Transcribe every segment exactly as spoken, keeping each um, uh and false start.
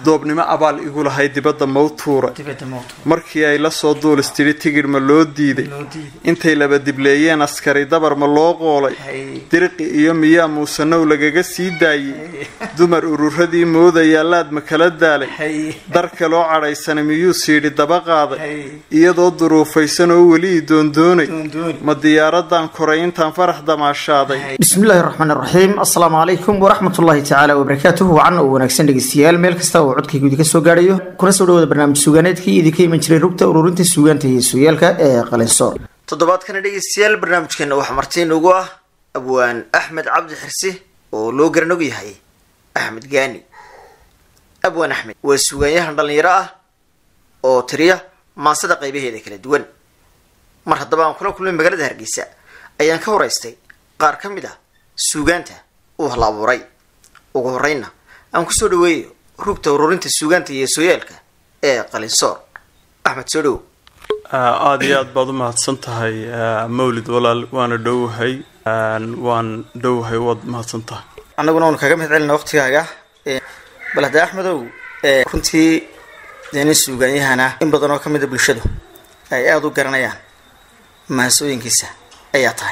doobnimo abaal igu lahay dibadda mawtuura markii ay la soo duulistiri tigir ma loo diiday intay laba dibleeyeen askari dabar ma loo qoolay diriqi iyo miyaa muusanow lagaga sii daayey dumar ururadii moodaya laad ma kala daalay darka loo cadhaysana miyuu siidhi daba qaaday iyadoo duruufaysan oo weli doondoonay ma diyaaradan koray intaan farax damaashaaday bismillaahi raxmaani raxiim assalaamu calaykum waraxmatullaahi tacaala wabarakaatuhu wacan oo wanaagsan dhegeystayaal meel kasta oo codkaygu idinka soo gaadhayo kuna soo dhawaada barnaamij suugaaneedkii idinka iman jiray rugta ururinta suugaanta iyo sooyaalka ee qalinsoor toddobaadkana dhegeystayaal barnaamijkeena waxaa martiin ugu ah abwaan axmed cabdi xirsi oo loo garanog yahay axmed gaani abwaan axmed waa suugaanyahan dhallinyaro ah oo tiriya maansada qaybaheeda kala duwan mar haddaba aan kula kulmay magaalada hargeysa ayaan ka horeystay qaar ka mid ah suugaanta uu hal abuuray ugu horreynna aan kusoo dhaweeyo rugta ururinta suugaanta iyo sooyaalka ee qalinsoor axmed soo dhow aada iyo aad baad u mahadsan tahay mawlid walaal waana dhowahay waan dhowahay waad mahadsan tahay annaguna waanu kaga mahad celina waqtigaaga bal hadda axmedow runtii dee nin suugaanyahana in badan oo ka mid a bulshadu ay aada u garanayaan mahasooyinkiisa ayaa tahay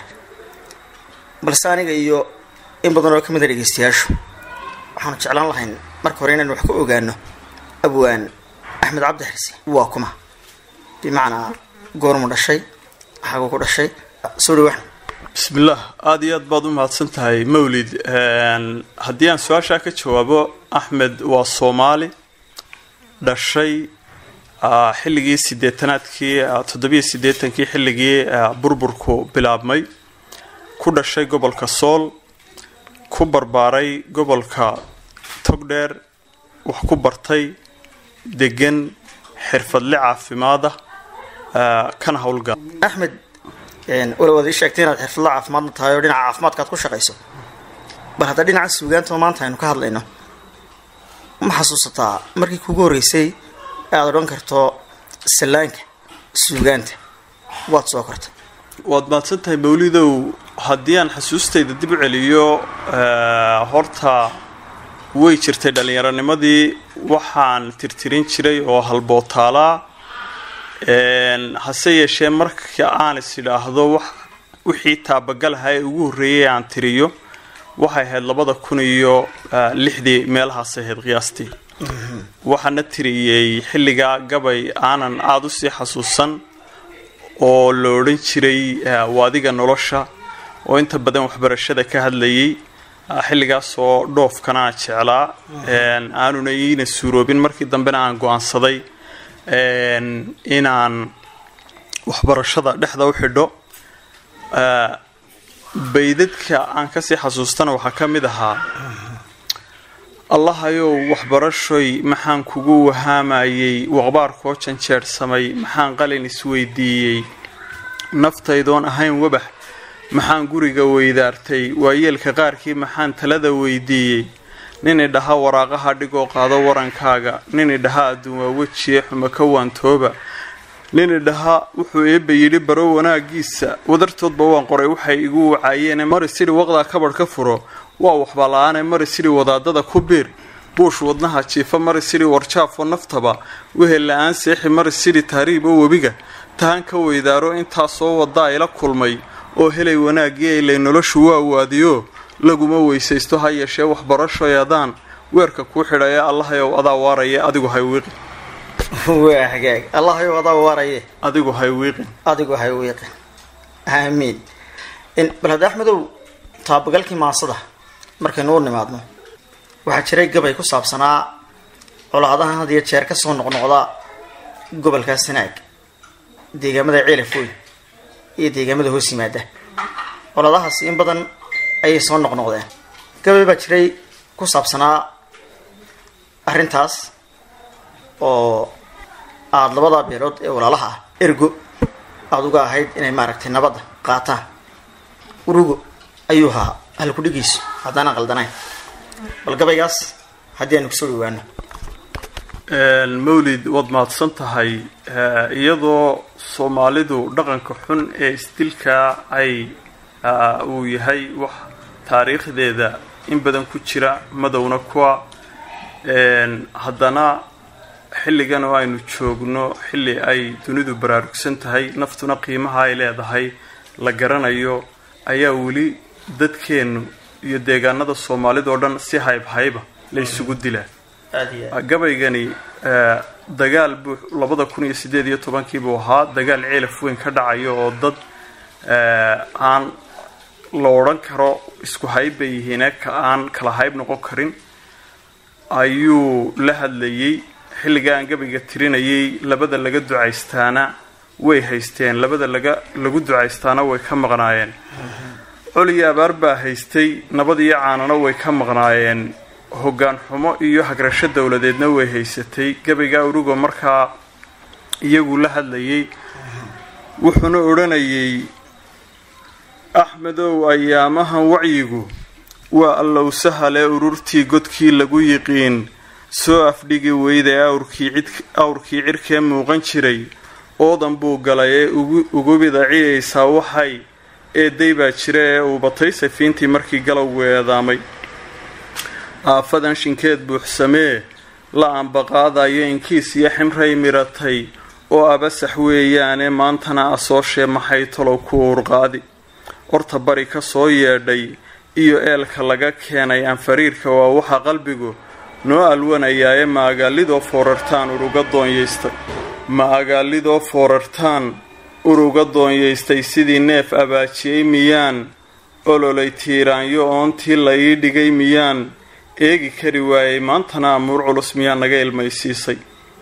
balse aniga iyo in badan oo ka mid a dhegeystayaashu waxaanu jeclaan lahayn marka hore inaan wax ka ogaano abwaan axmed cabdi xirsi waa kuma bimacnaa goormu dhashay xaguu ku dhashay soo dhawax bismillaah aada iyo aad baad u mahadsan tahay mawlid haddii aan su-aashaa ka jawaabo axmed waa soomaali dhashay xilligii sideetanaadkii toddobiyo siddeetankii xilligii burburku bilaabmay ku dhashay gobolka sool ku barbaaray gobolka togdheer wax ku bartay degan xirfadle caafimaada kana howlgal axmed walow aad ii sheegtay inaad xirfadle caafimaadna tahay oo dhinaca caafimaadka aad ku shaqayso bal hadda dhinaca suugaanta maanta aynu ka hadlayno ma xasuusataa markii kugu horreysay aada odhan karto sallaanka suugaanta waad soo kortay waad mahadsan tahay mawlidow haddii aan xasuustayda dib u celiyo horta way jirtay dhallinyaronimadii waxaan tirtirin jiray oo halbootaalaa hase yeeshee marka aan is idhaahdo wax wixii taabagalaha ee ugu horreeyay aan tiriyo waxay ahayd labada kun iyo lixdii meelahaas ahayd qiyaastii waxaana tiriyey xilligaa gabay aanan aada usii xasuusan oo la odhan jiray waadiga nolosha oo inta badan waxbarashada ka hadlayay xilligaasoo dhoofkana aan jeclaa aanuna iina suuroobin markii dambena aan go-aansaday inaan waxbarashada dhexda u xidho baydadka aan kasii xasuustana waxaa ka mid ahaa allahayow waxbarashoy maxaan kugu wahaamayey waqbaarkoo janjeedhsamay maxaan qalin isweydiiyey naftaydoon ahayn wabax maxaan guriga weydaartay waayeelka qaarkii maxaan talada weydiiyey nin idhaha waraaqaha dhigoo qaado warankaaga nin idhaha adduun waa wejiye xuma ka waantooba nin idhaha wuxuu eebba yidhi baro wanaagiisa wadartoodba waan qoray waxay igu wacaayeen mari sidhi waqdaa kabadh ka furo waa waxba la-aane mari sidhi wadaadada ku biir buush wadnaha jiifa mari sidhi warjaafo naftaba wehel la-aan seexi mari sidhi tahriib oo webiga tahan ka weydaaro intaasoo wadaa ila kulmay oo helay wanaaggii aylay noloshu waa waadiyo laguma weysaysto ha yeeshee waxbarashoy adaan weerka kuu xidhaye allahayow adaa waaraye adigu hay wiiqin waa hagaag allahayow adaa waaraye adigu hay wiiqin adigu hay wiiqin aamiin bal hadda axmedow taabagalkii maasada markaynu u nimaadno waxaa jiray gabay ku saabsanaa colaadahan had iyo jeer ka soo noqnoqda gobolka sanaag deegaamada ceelafooy iyo deegaamada hoos yimaada colaadahaasi in badan ayay soo noqnoqdeen gabay baa jiray ku saabsanaa arrintaas oo aada labada beelood ee walaalaha ah ergo aada uga ahayd inay maaragtay nabadda qaataan urugo ayuu ahaa halku dhigiisu haddaanan qaldanayn bal gabaygaas haddii aanu kusoo dhawaano mawlid waad mahadsan tahay iyadoo soomaalidu dhaqanka xun ee isdilkaa ay uu yahay wax taariikhdeeda in badan ku jira madowna kuwa haddana xilligan oo aynu joogno xilli ay dunidu baraarugsan tahay naftuna qiimaha ay leedahay la garanayo ayaa weli dadkeennu iyo deegaanada Soomaalida oo dhan si hayb hayba la isugu dilaa gabaygani dagaal buu labada kun iyo siddeed iyo tobankii buu ahaa dagaal ceelaf weyn ka dhacayo oo dad aan la oran karo isku hayb yihiin ka aan kala hayb noqon karin ayuu la hadlayay xilligan gabayga tirinayay labada laga ducaystaana way haysteen labada laga lagu ducaystaana way ka maqnaayeen coliya abaar baa haystay nabad iyo caanana way ka maqnaayeen hoggaan xumo iyo hagrasho dawladeedna way haysatay gabayga urugo markaa iyagu la hadlayay wuxuuna oranayay axmedow ayaamahan wacyigu waa allow sahale ururtii godkii lagu yiqiin soo afdhigi weyday awrkii cid awrkii cirkee muuqan jiray oodan buu galay ee ugu bidaciyaysaa waxay eeday baa jira ee uu batay safiintii markii galowgu eedaamay aafadan shinkeed buuxsamee la aanbaqaadayo inkiis iyo ximray miratay oo abasax weeyaane maantana asooshe maxay talow ku urqaadi horta bari ka soo yeedhay iyo eelka laga keenay anfariirka waa waxa qalbigu noo alwanayaa ee maagaalidoo foorartaan uruga doonyaystay maagaalidoo foorartaan uruga doonyaystay sidii neef abaajiyey miyaan ololay tiiraanyo oontii la ii dhigay miyaan eegi kari waayey maantana amuur culus miyaa naga ilmaysiisay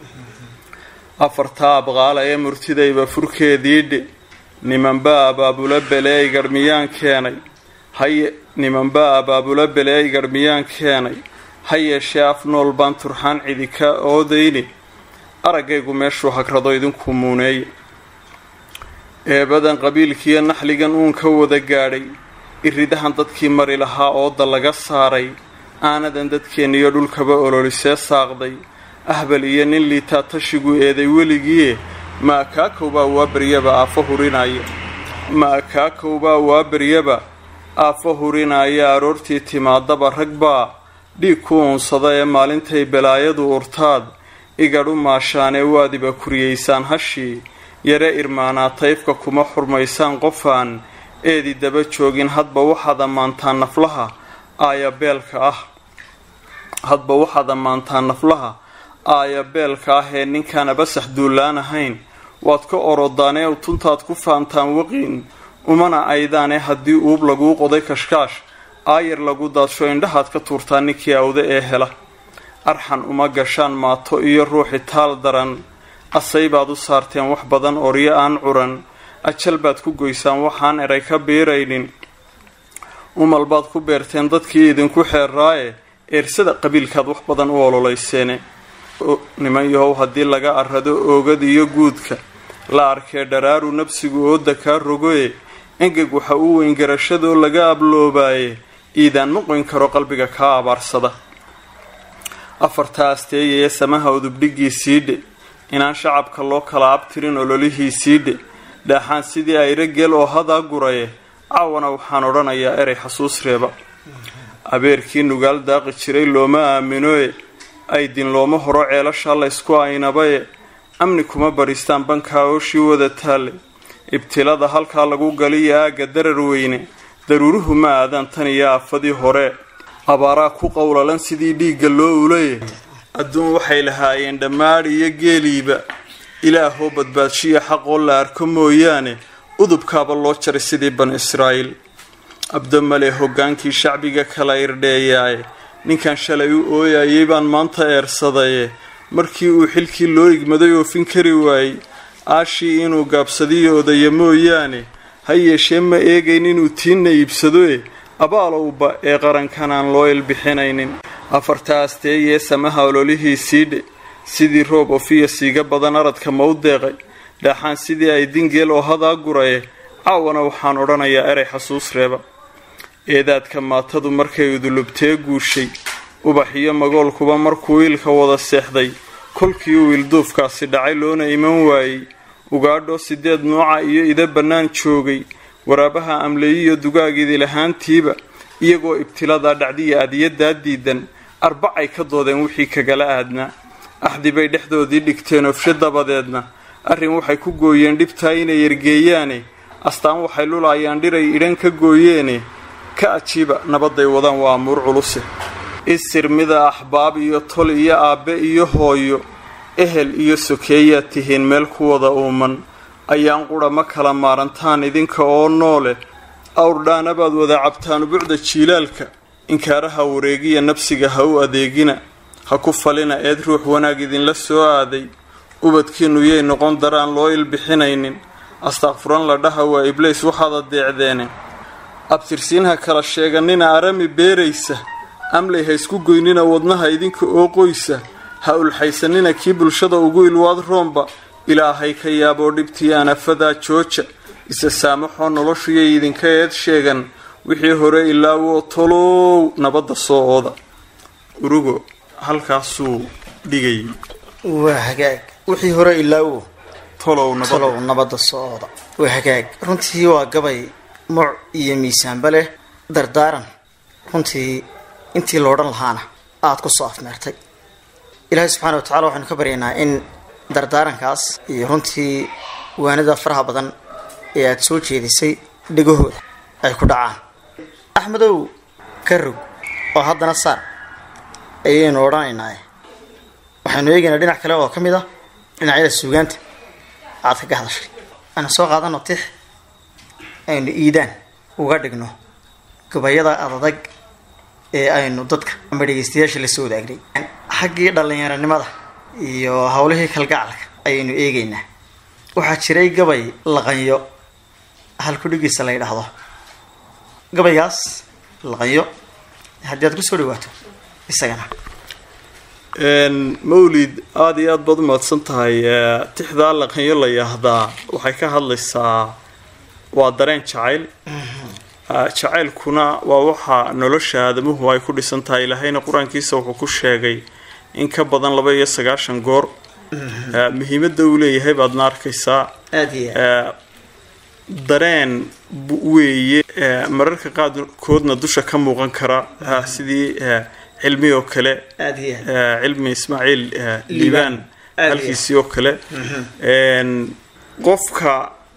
afartaa abqaala ee murtidayba furkeediidhe nimanbaa abaabula beleey garmiyaan keenay haye nimanbaa abaabula beleey garmiyaan keenay ha yeeshee af nool baan turxaan cidi ka oodayni araggaygu meeshuu hagrado idinku muuneeye eebadan qabiilkiiyo naxligan uun ka wada gaadhay iridahan dadkii mari lahaa ooda laga saaray aanadan dadkeenniyo dhulkaba ololisee saaqday ahbal iyo nin liitaa tashigu eeday weligiie ma akaakowbaa waa baryaba aafo hurinaya ma akaakowbaa waa baryaba aafo hurinaya aroortii timaadaba ragbaa dhiig ku uunsada ee maalintay balaayadu urtaad igadhu maashaanee waadiba kuriyaysaan hashii yare irmaanaa tayfka kuma xurmaysaan qofaan eedi daba joogin hadba waxaad ammaantaan naflaha aaya beelka ah hadba waxaad ammaantaan naflaha aaya beelka ah ee ninkaan abasax duulaan ahayn waad ka orodaanee utuntaad ku faantaan waqiin umana aydaanee haddii uub laguu qoday kashkaash aayar lagu daadsho indhahaad ka tuurtaa ninkii awda ee hela arxan uma gashaan maato iyo ruuxi taal daran asay baad u saarteen wax badan oryo aan curan ajal baad ku goysaan waxaan eray ka biiraynin umal baad ku beerteen dadkii idinku xeerraaye eersada qabiilkaad wax badan u ololayseene niman yahow haddii laga arrado oogad iyo guudka la arkee dharaaru nabsigu ooda kaa rogoye engeg waxa uu weyn garashadoo laga abloobaye iidaan maqoyn karo qalbiga kaa abaarsada afartaa asteeyaya samaha udubdhigiisiidhe inaan shacabka loo kala abtirin ololihiisiidhe dhaaxaan sidii ayra geel oo hadaa guraye caawana waxaan odhanayaa erey xasuus reeba abeerkii nugaal daaqi jiray looma aaminoe aydin looma horo ceelashaa laysku aynabaye amni kuma baristaan bankaa ooshii wada taalle ibtilada halkaa lagu galiya aagga darar weyne daruuruhu ma aadaan tan iyo aafadii hore abaaraa ku qowlalan sidii dhiigga loo ulaye adduun waxay lahaayeen dhammaadh iyo geeliiba ilaahoo badbaadshiya xaqoo la arko mooyaane udubkaaba loo jaray sidii banu israa'iil abdamale hoggaankii shacbiga kala irdheeyaaye ninkan shalay u ooyayay baan maanta eersadaye markii uu xilkii loo igmaday oofin kari waayey aashii inuu gaabsadiyo odaya mooyaane ha yeeshee ma eegayn inuu tiinna iibsadoe abaalowba ee qarankanaan loo ilbixinaynin afartaa asteeyee samaha ololihiisiidhe sidii roob ofiya siiga badan aradka ma u deeqay dhaaxaan sidii ay dingeel oo hadaa guraye caawana waxaan odhanayaa erey xasuus reeba eedaadka maatadu markay udulubtee guushay ubax iyo magoolkuba markuu wiilka wada seexday kolkii uu ilduufkaasi dhacay loona iman waayey ugaadho sideed nooca iyo ida bannaan joogay waraabaha amleeyiyo dugaagidi lahaantiiba iyagoo ibtiladaa dhacdiya adiyadaa diidan arbacay ka doodeen wixii kagala aadna axdi bay dhexdoodii dhigteen ofshe dabadeedna arrin waxay ku gooyeen dhibtaa inay ergeeyaane astaan waxay lulayaan dhiray idhan ka gooyeene ka ajiiba nabadday wadaan waa amuur culuse isir mida axbaab iyo tol iyo aabbe iyo hooyo ehel iyo sokeeyaad tihiin meel ku wada uuman ayaan qudha ma kala maarantaan idinka oo noole awrdhaanabaad wada cabtaan bucda jiilaalka inkaaraha wareegiya nafsiga ha u adeegina ha ku falina eed ruux wanaag idinla soo aaday ubadkiinnu yay noqon daraan loo ilbixinaynin astaaqfuran la dhaha waa ibliis waxaad adeecdeene abtirsiinha kala sheeganina arami beeraysa amley ha isku goynina wadnaha idinka oo qoysa ha ulxaysanina kii bulshada ugu ilwaad roomba ilaahay ka yaaboo dhibtii anafadaa jooja isa saamaxoo noloshuyay idinka eed sheegan wixii hore ilaawoo tolow nabadda soo ooda urugo halkaasuu dhigay waa hagaag wixii hore ilaawo tolow tolow nabadda soo ooda waa hagaag runtii waa gabay muc iyo miisaanba leh dardaaran runtii intii loodhan lahaana aada ku soo afmeertay ilaahay subxaana wa tacala waxaynu ka baryaynaa in dardaarankaas iyo runtii waanida faraha badan ee aada soo jeedisay dhegahooda ay ku dhacaan axmedow ka rog oo haddana saar ayaynu odhanaynaa waxaynu eegaynaa dhinac kale oo ka mid ah dhinacyada suugaanta aad kaga hadashay aynu soo qaadano tix aynu iidaan uga dhigno gabayada adadag ee aynu dadka ama dhegeystayaasha la soo wadaagnay xaggii dhallinyaranimada iyo howlihii kalgacalka ayaynu eegaynaa waxaa jiray gabay laqanyo halkudhigiisa la yidhaahdo gabaygaas laqanyo haddii aad kusoo dhawaato isagana mawlid aada iyo aada baad u mahadsan tahay tixdaa laqanyo la yahdaa waxay ka hadlaysaa waa dareen jacayl jacaylkuna waa waxa nolosha aadamuhu ay ku dhisan tahay ilaahayna qur-aankiisa wuxuu ku sheegay in ka badan laba iyo sagaashan goor muhiimadda uu leeyahay baadna arkaysaa dareen weeye mararka qaarkoodna dusha ka muuqan kara sidii cilmi oo kale cilmi ismaaciil liibaan halkiisii oo kale qofka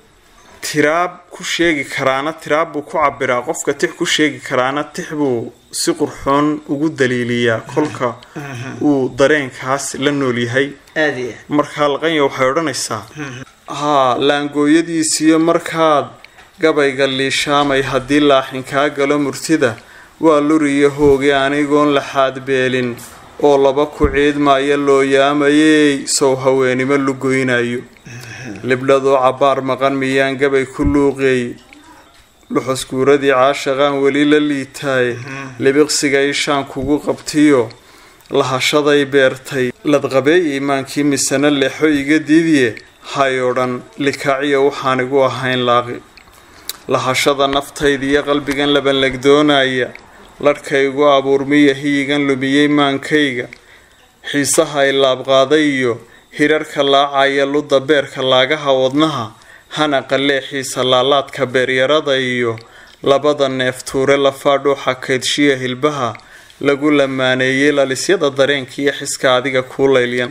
tiraab ku sheegi karaana tiraab buu ku cabiraa qofka tix ku sheegi karaana tix buu si qurxoon ugu daliiliyaa kolka uu dareenkaas la nool yahay markaa laqanya waxay odhanaysaa haa laangooyadiisiyo markaad gabayga liishaamay haddii laaxin kaa galo murtida waa luriyo hooge anigoon laxaad beelin oo laba ku ciidmaya loo yaamayey sow haweenimo lugoynayo libdhadoo cabbaar maqan miyaan gabay ku luuqeey luxuskuuradii caashaqaan weli la liitaaye libiqsiga ishaan kugu qabtiyo lahashaday beertay ladqabee iimaankii misana leexo iga diidiye hay odhan likaaciya waxaan igu ahayn laaqi lahashada naftaydiiyo qalbigan labanlegdoonaya ladhkaygu abuurmiya hiyigan lumiyey maankayga xiisaha ay laabqaaday iyo hirarka laacaya ludda beerka laagaha wadnaha hana qalleexiisa laalaadka beeryarada iyo labada neeftuure lafaa dhuuxa kaydshiya hilbaha lagu lamaaneeyey lalisyada dareenkiiyo xiska adiga kuu laylyan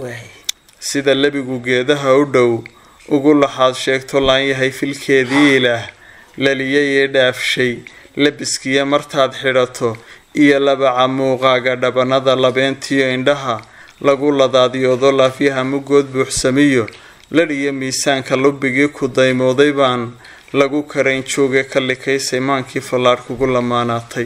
sida lebigu geedaha u dhow ugu laxaad sheegto laan yahay filkeedii ilaah laliyay ee dhaafshay labiskiya martaad xidhato iyo labaca muuqaaga dhabanada labeentiyo indhaha lagu ladaadiyoodo laafyaha mugood buuxsamiyo ladhiyo miisaanka lubbigii ku daymooday baan lagu karayn jooge ka likaysay maankii fallaadh kugu lamaanaatay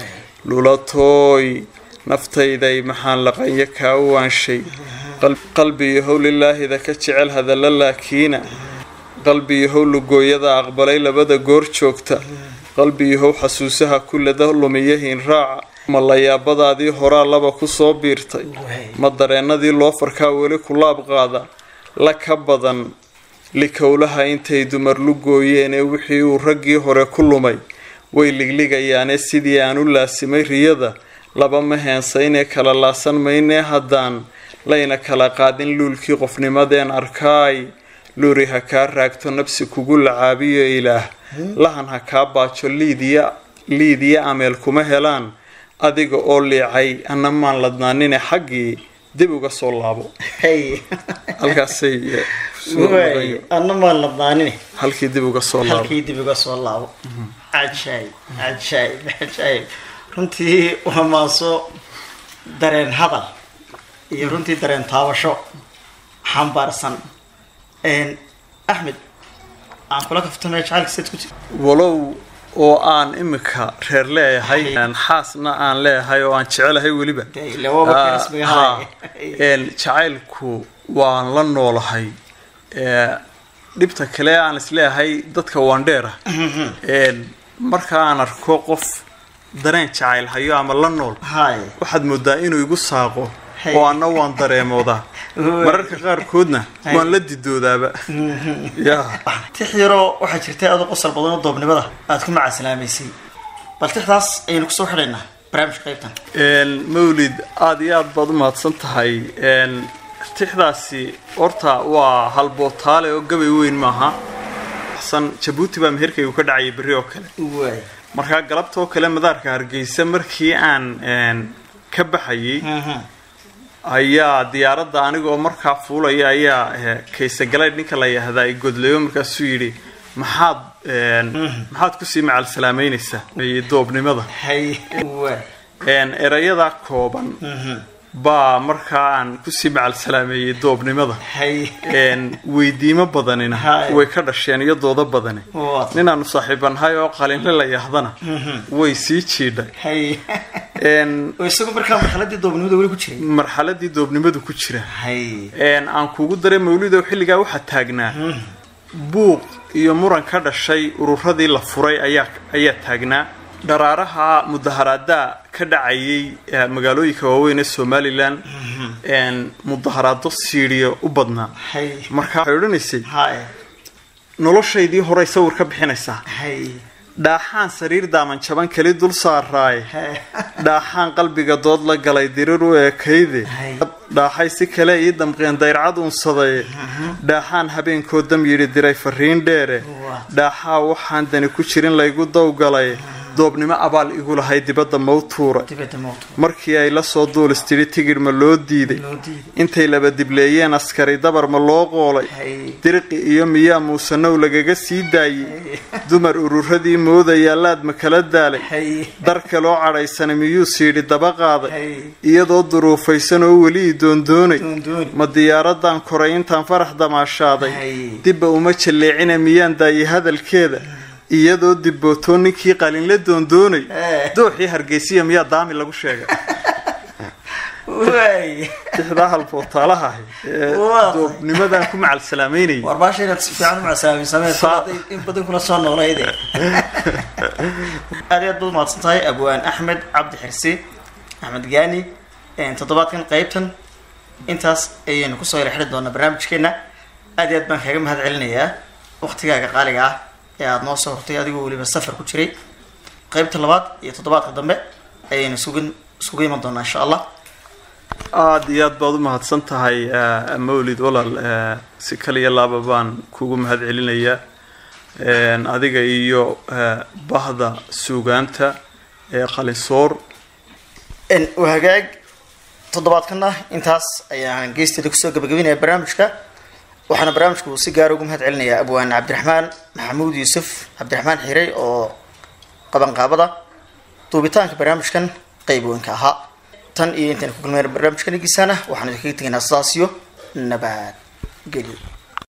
lulatooy naftayday maxaan laqanyo kaa u waanshay qalbiyahow lilaahida ka jecel hadalla laakiina qalbiyahow lugooyada aqbalay labada goor joogta qalbiyahow xasuusaha kullada lumiyahiin raaca ma layaabadaadii horaa laba ku soo biirtay ma dareennadii loo farkaa weli ku laab qaada la ka badan likowlaha intay dumar lugooyeen ee wixii uu raggii hore ku lumay way ligligayaane sidii aan u laasimay riyada laba ma heensaynee kala laasan maynee haddaan layna kala qaadin luulkii qofnimadeen arkaay luuri ha kaa raagto nabsi kugu lacaabiyo ilaah lahan ha kaa baajo liidiya liidiya ameel kuma helaan adiga oo liicay anna maan ladnaanine xaggii dib uga soo laabo halkaasay anna maan ladnaanine halkii dib uga soo laabo halkii dib uga soo laabo cajaayib cajaayib cajaayib runtii waa maaso dareen hadal iyo runtii dareen taabasho xambaarsan axmed aan kula kaftamay jacaylka sid ku jira walow oo aan imika reer leeyahay xaasna aan leeyahay oo aan jecelahay weliba jacaylku waan la noolahay dhibta kale aan isleeyahay dadka waandheera marka aan arko qof dareen jacayl hayo ama la nool waxaad moodaa inuu igu saaqo oo anna waan dareemoodaa mararka qaarkoodna waan la didoodaaba tixyaro waxaa jirtay adoo qosol badan oo doobnimada aad ku macaasalaamaysay bal tixdaas ayaynu kusoo xidhaynaa barnaamijka qaybtan mawlid aada iyo aad baad u mahadsan tahay tixdaasi horta waa halbootaale oo gabay weyn maaha xasan jabuuti baa meherkaygu ka dhacayay berri oo kale markaa galabta oo kale madaarka Hargeysa markii aan ka baxayay ayaa diyaaradda anigoo markaa fuulaya ayaa kaysa galay ninka la yiraahdaa ay godleeyo markaasuu yidhi maxaad maxaad ku sii macal salaameynaysaa iyo doobnimada erayada kooban baa markaa aan ku sii macal salaameeyay doobnimada weydiimo badanina way ka dhasheen iyo doodo badani ninaanu saaxiibanahay oo qalinle la yaahdana way sii jiidhay isagu markaa marxaladii doobnimada weli ku jiray marxaladii doobnimadu ku jira aan kugu daray mawlidow xilligaa waxaa taagnaa buuq iyo muran ka dhashay ururadii la furay ayaa ayaa taagnaa dharaaraha mudaharaada ka dhacayay magaalooyinka waaweyn ee Somaliland een mudaharaado Syria u badnaa marka waxay odhanaysay noloshaydii hore sawir ka bixinaysaa dhaaxaan sariir daaman jaban kali dul saaraay dhaaxaan qalbiga dood la galay dirir u eekayde dhaaxay si kale ii damqeen dayrcad unsaday dhaaxaan habeenkoo dam yiri diray fariin dheere dhaaxaa waxaan dani ku jirin laygu dawgalay doobnimo abaal igu lahay dibadda mawtuura markii ay la soo duulistiri tigir ma loo diiday intay laba dibleeyeen askari dabar ma loo qoolay dirqi iyo miyaa muusanow lagaga sii daayay dumar ururadii moodaya laad ma kala daalay darka loo cadhaysana miyuu siidhi daba qaaday iyadoo duruufaysan oo weli doondoonay ma diyaaradan koray intaan farax damaashaaday dibba uma jaleecina miyaan daayay hadalkeeda iyadoo dibooto ninkii qalinle doondoonay dooxii Hargeysa miyaa daami lagu sheegay way tixda halbootaalaha doobnimadan ku macal salaameynay warbaashayna si fiican u macaasalaamay sameeyay in badan kuna soo noqlayday aad aad baad maadsantahay abwaan Axmed Cabdi Xirsi Axmed Gaani in toddobaadkan qaybtan intaas ayaynu ku soo xidhi doonaa barnaamijkeena aad aad baan kaga mahad celinayaa waqtigaaga qaaliga ah ee aad noo soo hortay adigoo waliba safar ku jiray qaybta labaad iyo toddobaadka dambe ayaynu sugan sugu iman doonaa insha Allah aad iyo aad baad u mahadsan tahay mawlid walaal si kaliya laaba baan kugu mahad celinayaa adiga iyo bahda suugaanta ee qalinsoor in wahagaag toddobaadkana intaas ayaan geesteeda ku soo gabagabinaya barnaamijka waxaana barnaamijku si gaar ah ugu mahad celinayaa abwaan Cabdiraxmaan Maxamuud Yuusuf Cabdiraxmaan Xiray oo qaban qaabada duubitaanka barnaamijkan qayb weyn ka ahaa tan iyo intaan ku kulmay barnaamijkan giisana waxaan idinkaga tegaynaa sidaas iyo nabad geli